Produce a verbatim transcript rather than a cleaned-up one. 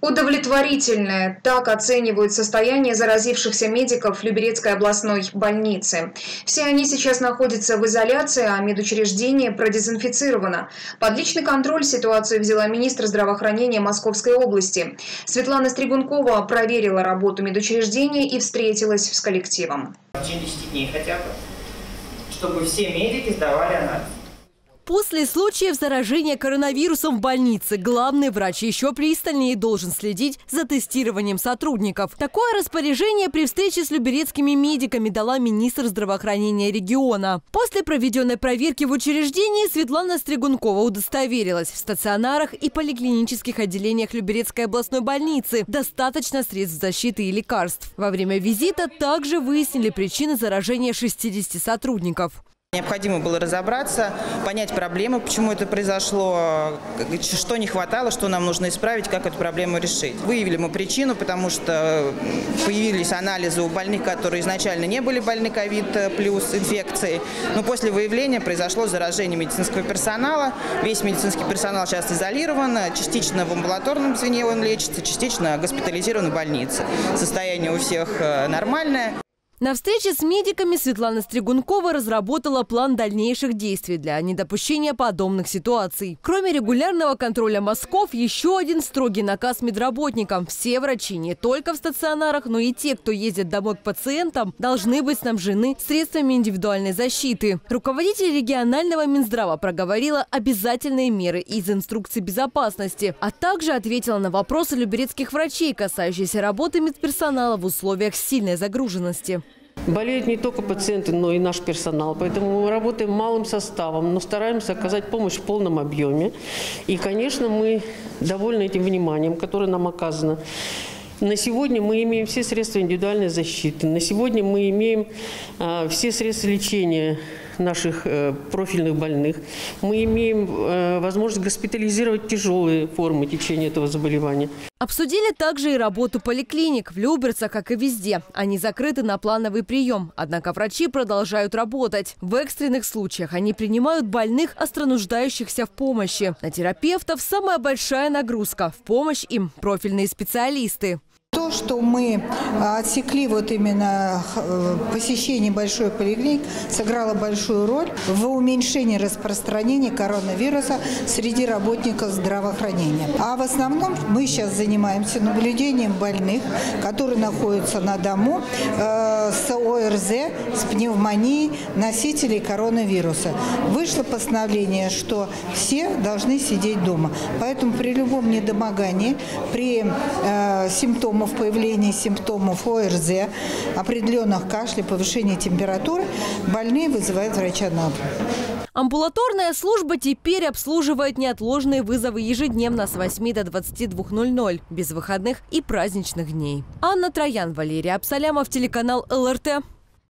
Удовлетворительное. Так оценивают состояние заразившихся медиков Люберецкой областной больницы. Все они сейчас находятся в изоляции, а медучреждение продезинфицировано. Под личный контроль ситуацию взяла министр здравоохранения Московской области. Светлана Стригункова проверила работу медучреждения и встретилась с коллективом. В течение десяти дней хотя бы, чтобы все медики сдавали анализ. После случаев заражения коронавирусом в больнице главный врач еще пристальнее должен следить за тестированием сотрудников. Такое распоряжение при встрече с люберецкими медиками дала министр здравоохранения региона. После проведенной проверки в учреждении Светлана Стригункова удостоверилась: в стационарах и поликлинических отделениях Люберецкой областной больницы достаточно средств защиты и лекарств. Во время визита также выяснили причины заражения шестидесяти сотрудников. Необходимо было разобраться, понять проблему, почему это произошло, что не хватало, что нам нужно исправить, как эту проблему решить. Выявили мы причину, потому что появились анализы у больных, которые изначально не были больны ковид плюс инфекцией. Но после выявления произошло заражение медицинского персонала. Весь медицинский персонал сейчас изолирован, частично в амбулаторном звене он лечится, частично госпитализирован в больнице. Состояние у всех нормальное. На встрече с медиками Светлана Стригункова разработала план дальнейших действий для недопущения подобных ситуаций. Кроме регулярного контроля мазков, еще один строгий наказ медработникам. Все врачи не только в стационарах, но и те, кто ездит домой к пациентам, должны быть снабжены средствами индивидуальной защиты. Руководитель регионального Минздрава проговорила обязательные меры из инструкции безопасности, а также ответила на вопросы люберецких врачей, касающиеся работы медперсонала в условиях сильной загруженности. Болеют не только пациенты, но и наш персонал. Поэтому мы работаем малым составом, но стараемся оказать помощь в полном объеме. И, конечно, мы довольны этим вниманием, которое нам оказано. На сегодня мы имеем все средства индивидуальной защиты. На сегодня мы имеем а, все средства лечения наших э, профильных больных. Мы имеем э, возможность госпитализировать тяжелые формы течения этого заболевания. Обсудили также и работу поликлиник в Люберцах, как и везде. Они закрыты на плановый прием. Однако врачи продолжают работать. В экстренных случаях они принимают больных, остро нуждающихся в помощи. На терапевтов самая большая нагрузка. В помощь им профильные специалисты. То, что мы отсекли вот именно посещение большой поликлиники, сыграло большую роль в уменьшении распространения коронавируса среди работников здравоохранения. А в основном мы сейчас занимаемся наблюдением больных, которые находятся на дому э, с ОРЗ, с пневмонией, носителей коронавируса. Вышло постановление, что все должны сидеть дома. Поэтому при любом недомогании, при э, симптомах, появления симптомов ОРЗ, определенных кашля, повышения температуры, больные вызывают врача на дом. Амбулаторная служба теперь обслуживает неотложные вызовы ежедневно с восьми до двадцати двух ноль-ноль, без выходных и праздничных дней. Анна Троян, Валерий Абсалямов, телеканал эл эр тэ.